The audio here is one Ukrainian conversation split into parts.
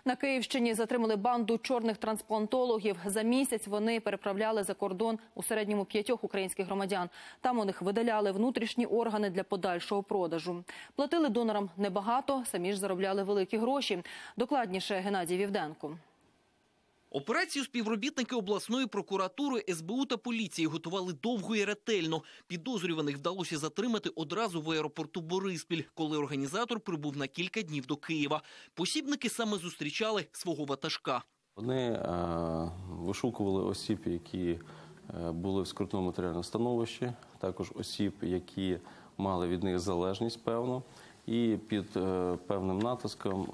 На Київщині затримали банду чорних трансплантологів. За місяць вони переправляли за кордон у середньому 5 українських громадян. Там у них видаляли внутрішні органи для подальшого продажу. Платили донорам небагато, самі ж заробляли великі гроші. Докладніше Геннадій Вівденко. Операцію співробітники обласної прокуратури, СБУ та поліції готували довго і ретельно. Підозрюваних вдалося затримати одразу в аеропорту Бориспіль, коли організатор прибув на кілька днів до Києва. Посібники саме зустрічали свого ватажка. Вони вишукували осіб, які були в скрутному матеріальному становищі, також осіб, які мали від них залежність певну, і під певним натиском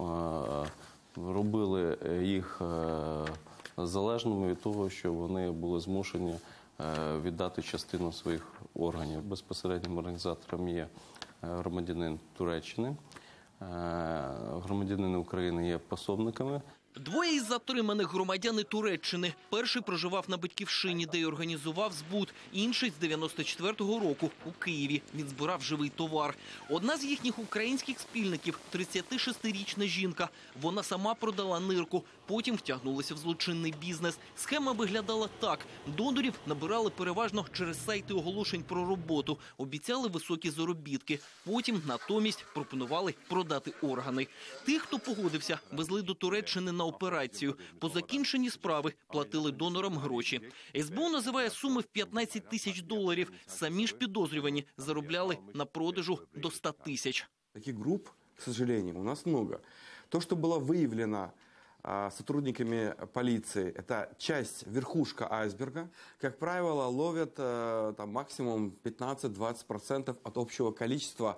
робили їх залежними від того, що вони були змушені віддати частину своїх органів. Безпосереднім організатором є громадянин Туреччини, громадянини України є пособниками. Двоє із затриманих громадяни Туреччини. Перший проживав на Батьківщині, де й організував збут. Інший з 94-го року у Києві. Він збирав живий товар. Одна з їхніх українських спільників – 36-річна жінка. Вона сама продала нирку. Потім втягнулася в злочинний бізнес. Схема виглядала так. Донорів набирали переважно через сайти оголошень про роботу. Обіцяли високі заробітки. Потім натомість пропонували продати органи. Тих, хто погодився, везли до Туреччини на операцію. По закінченні справи платили донорам гроші. СБУ називає суми в $15 тисяч. Самі ж підозрювані заробляли на продажу до 100 тисяч. Таких групп, к сожалению, у нас много. То, что было выявлено сотрудниками полиции, это часть, верхушка айсберга. Как правило, ловят там, максимум 15-20% от общего количества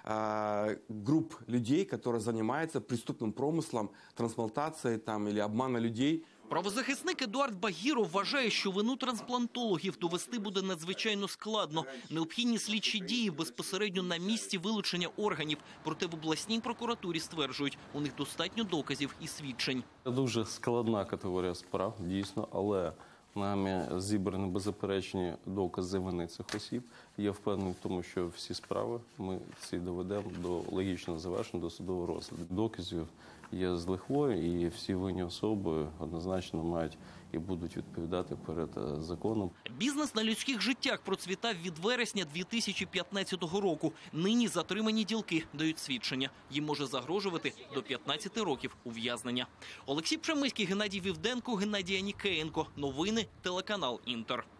групп людей, которые занимаются преступным промыслом, трансплантацией там, или обмана людей. Правозахисник Едуард Багіров вважає, що вину трансплантологів довести буде надзвичайно складно. Необхідні слідчі дії безпосередньо на місці вилучення органів. Проте в обласній прокуратурі стверджують, у них достатньо доказів і свідчень. Це дуже складна категорія справ, дійсно, але нами зібрані беззаперечні докази вини цих осіб. Я впевнений в тому, що всі справи ми ці доведемо до логічного завершення, до судового розгляду. Доказів є з лихвою, і всі винні особи однозначно мають і будуть відповідати перед законом. Бізнес на людських життях процвітав від вересня 2015 року. Нині затримані ділки дають свідчення. Їм може загрожувати до 15 років ув'язнення. Олексій Пшемиський, Геннадій Вівденко, Геннадій Анікеєнко. Новини, телеканал Інтер.